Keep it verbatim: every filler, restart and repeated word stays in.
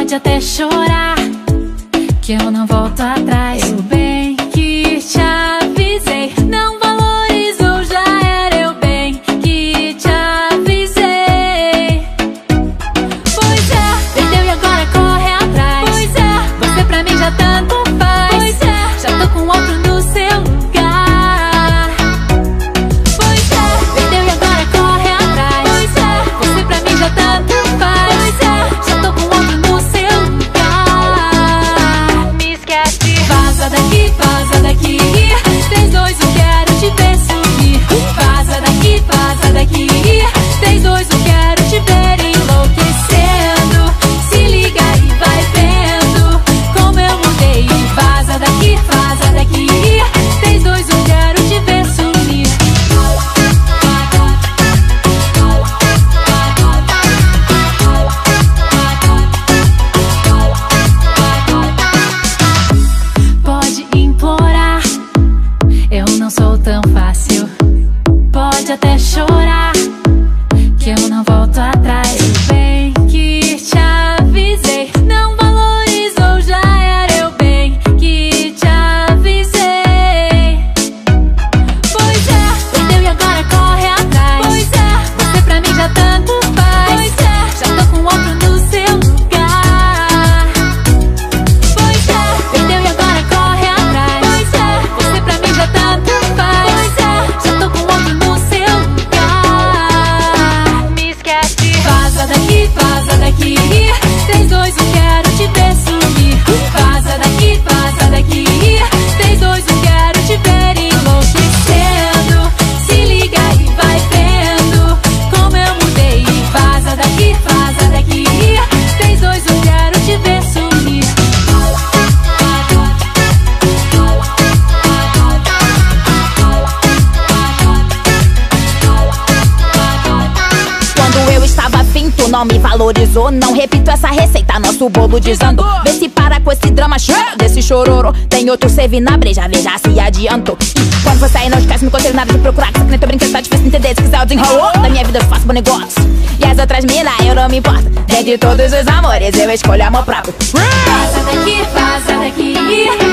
Pode até chorar, que eu não volto atrás. Eu bem que te avisei, não valorizou, já era. Eu bem que te avisei. Pois é, perdeu e agora corre atrás. Pois é, você pra mim já tanto faz. Pois é, já tô com outro no seu lugar. Pois é, perdeu e agora corre atrás. Pois é, você pra mim já tanto faz. Pois é, já tô com outro no seu lugar. Me esquece. Vaza daqui, vaza daqui. Três, dois, um, quero te ver subir. Vaza daqui, vaza daqui. Três, dois, um, quero te ver enlouquecendo. Se liga e vai vendo como eu mudei. Vaza daqui, vaza daqui. Três, dois, um, quero te ver sumir. Pode implorar, eu não sou tão fácil. Pode até chorar, que eu não volto atrás. Eu bem que te avisei, não valorizou, já era. Eu bem que te avisei. Pois é, perdeu e agora corre atrás. Pois é, você pra mim já tanto faz. Pois é, já tô com outro no seu lugar. Pois é, perdeu e agora corre atrás. Pois é, você pra mim já tanto faz. Pois é, já tô com outro no seu lugar. Me esquece. Vaza daqui, vaza daqui. Três, dois, um, quero te ver sumir. Vaza daqui, vaza daqui. Três, dois, um, quero te ver enlouquecendo. Se liga e vai vendo como eu mudei. Vaza daqui, vaza daqui. Três, dois, um, quero te ver sumir. Quando eu estava afim, tu não me valorizou. Não repito essa receita, nosso bolo desandou. Vê se para com esse drama, chora desse chororô. Tem outro servir na breja, veja se adiantou. E quando você sair, não esquece, me conselho nada de procurar. Que nem tô brincando, tá difícil entender. Se quiser eu desenrolou, da minha vida eu faço bom negócio. E as outras mina, eu não me importo. Dentre todos os amores, eu escolho amor próprio. Vaza daqui, vaza daqui.